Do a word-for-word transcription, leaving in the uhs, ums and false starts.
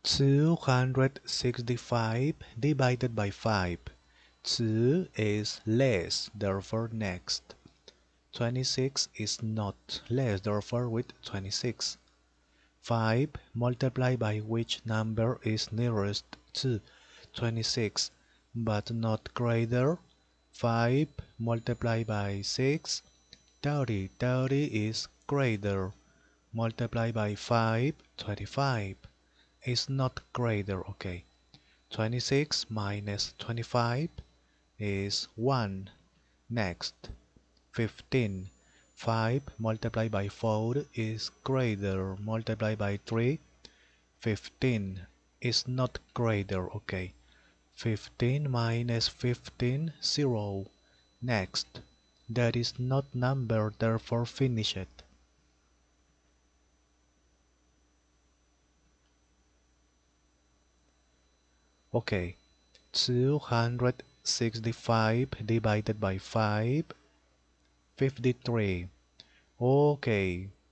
two hundred sixty-five divided by five. two is less, therefore next. twenty-six is not less, therefore with twenty-six. five multiplied by which number is nearest to twenty-six, but not greater. five multiplied by six, thirty. thirty is greater. Multiplied by five, twenty-five. Is not greater, okay. twenty-six minus twenty-five is one. Next, fifteen. five multiplied by four is greater. Multiplied by three, fifteen is not greater, okay. fifteen minus fifteen, zero. Next, that is not number, therefore finish it. Okay, two hundred sixty-five divided by five, fifty-three. Okay,